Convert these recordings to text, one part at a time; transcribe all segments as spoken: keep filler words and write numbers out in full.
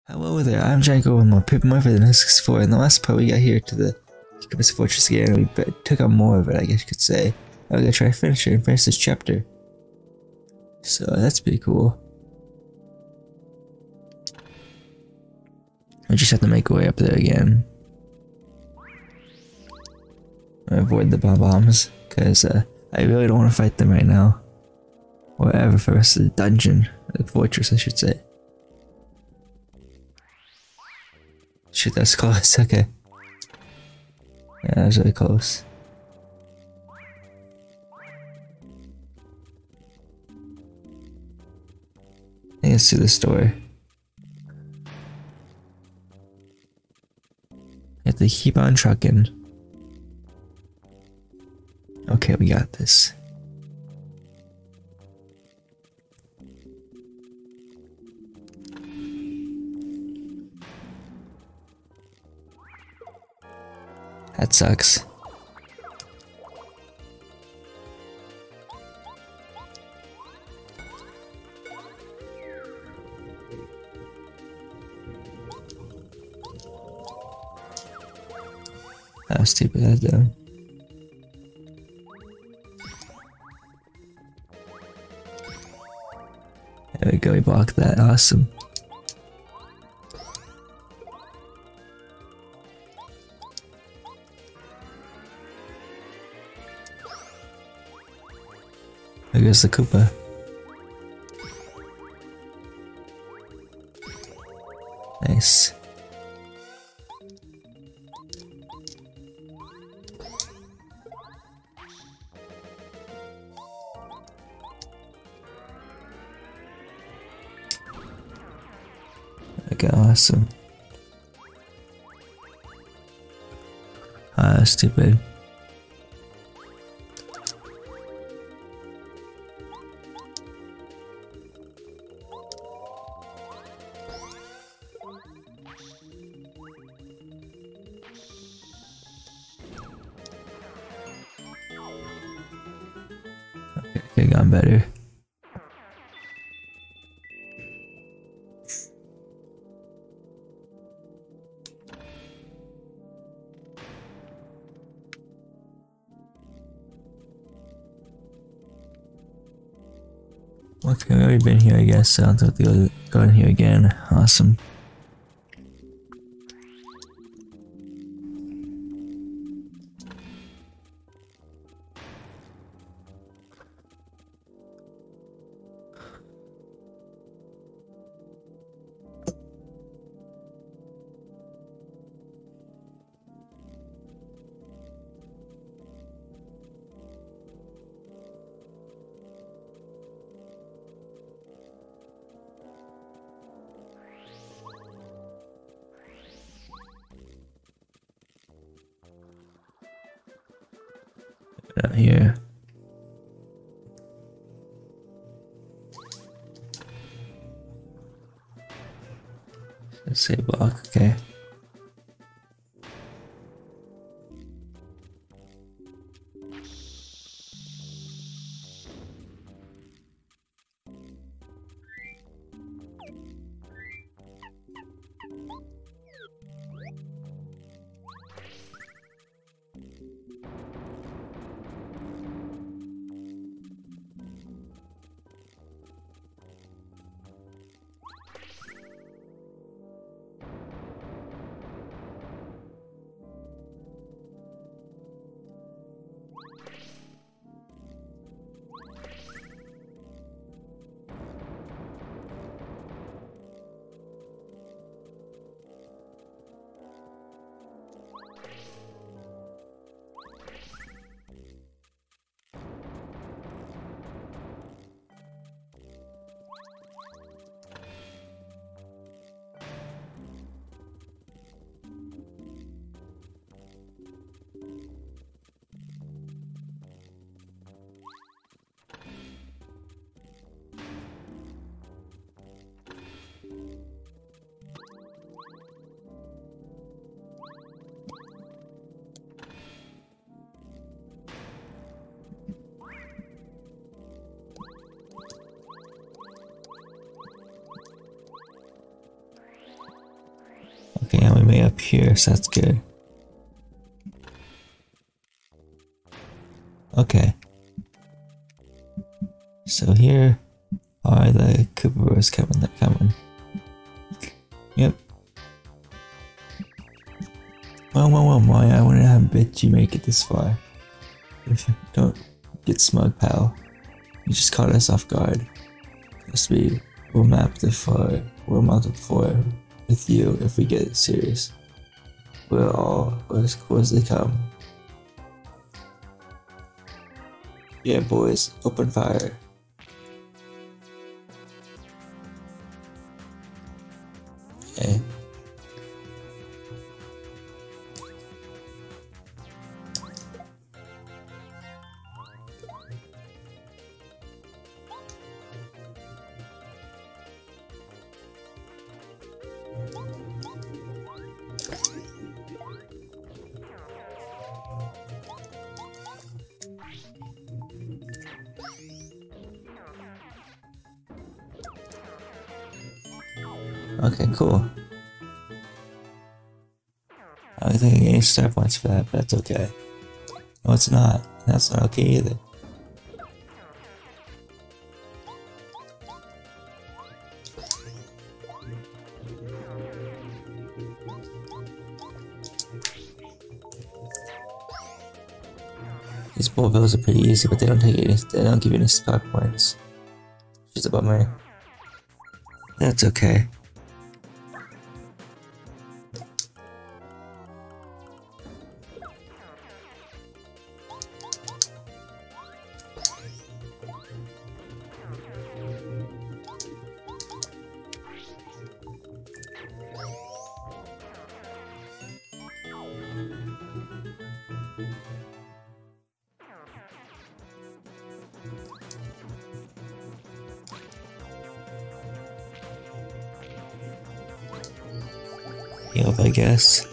Hello there, I'm Django with more Paper Mario for the Nintendo sixty-four. In the last part we got here to the Koopa's Fortress again and we took on more of it, I guess you could say. I'm gonna try to finish it and finish this chapter. So that's pretty cool. I just have to make our way up there again. Avoid the bomb-bombs, because uh, I really don't want to fight them right now. Or ever for the rest of the dungeon, or the fortress I should say. Shit, that's close, okay. Yeah, that was really close. I think it's through this door. You have to keep on trucking. Okay, we got this. That sucks. How stupid that though. There we go, we blocked that, awesome. There goes the Koopa. Nice. Okay, awesome. Ah, stupid. Okay, okay, gotten better. Okay, we've already been here, I guess, so I'll have to go, go in here again. Awesome. Out here. Let's say block, okay. Okay, and we made up here, so that's good. Okay. So here are the Kooparoos coming, they're coming. Yep. Well, well, well, Maya, I wouldn't have bet you make it this far. Don't get smug, pal. You just caught us off guard. Trust me, we'll map the floor. We'll mount the floor with you if we get serious. We're all as cool as they come. Yeah, boys, open fire. Okay. Okay, cool. I don't think I get any star points for that, but that's okay. No, it's not. That's not okay either. These bull bills are pretty easy, but they don't take any. They don't give you any star points. Just a bummer. That's okay. Yep, I guess.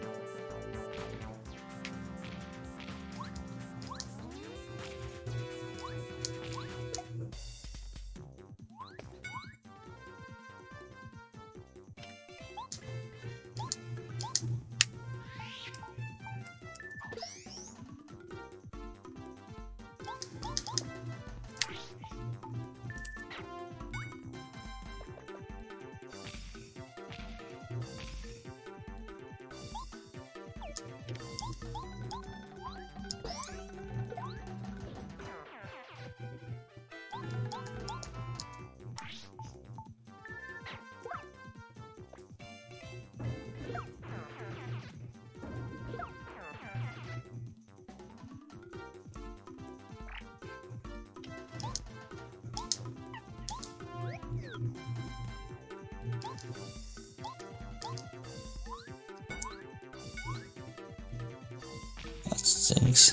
That stinks.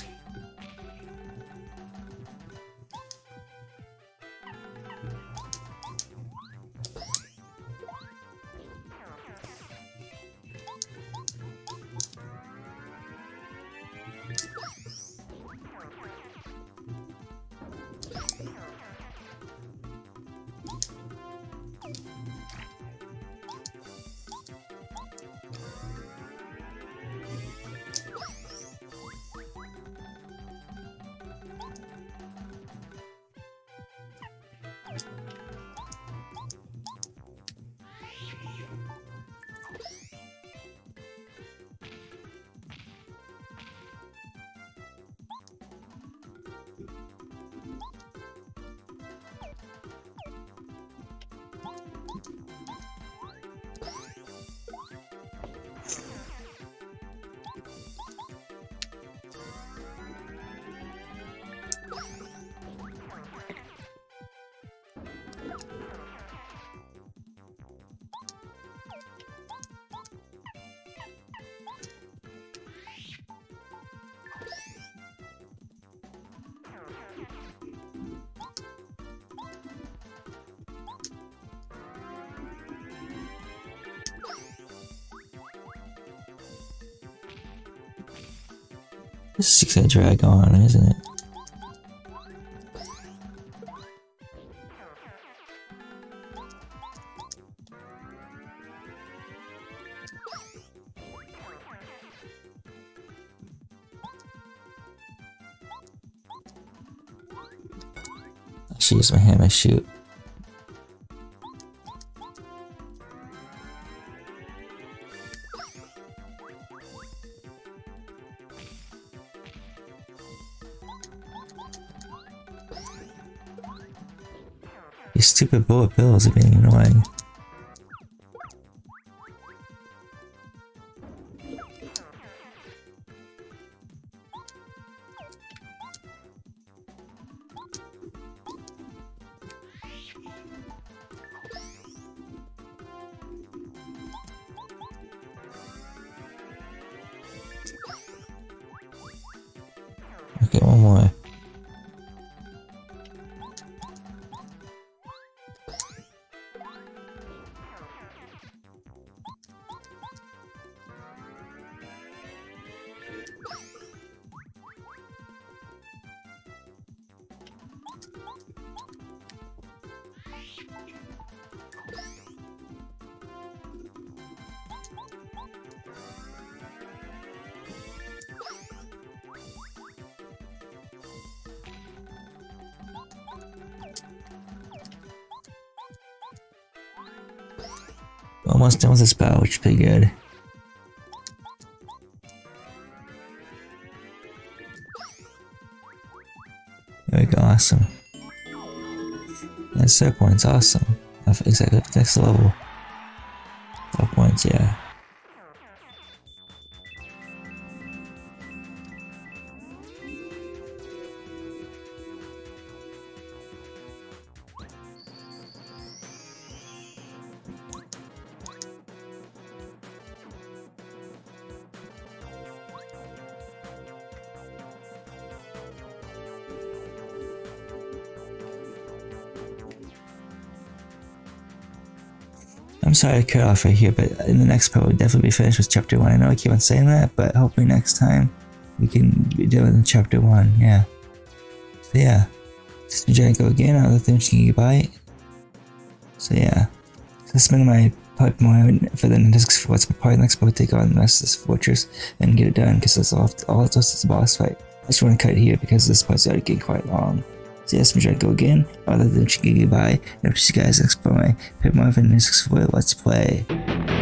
This is gonna drag on, isn't it? Jeez, my hand, my shoot. These stupid bullet bills are being annoying. Okay, one more. Almost done with this battle, which is pretty good. There we go, awesome. And set points, awesome. Exactly, next level. Five points, yeah. I'm sorry I cut off right here, but in the next part we'll definitely be finished with chapter one. I know I keep on saying that, but hopefully next time we can be doing chapter one, yeah. So yeah, this is Jago again, I'll let them gigabyte. So yeah, so this has been my Pokemon for the Nintendo sixty-four. It's probably next part we'll take on the rest of this fortress and get it done, because that's all, all it's just a boss fight. I just want to cut it here because this part's already getting quite long. So yes, I'm trying to go again, other than Gigabyte, and I'll see you guys next for my Pokemon for the Nintendo sixty-four Let's Play.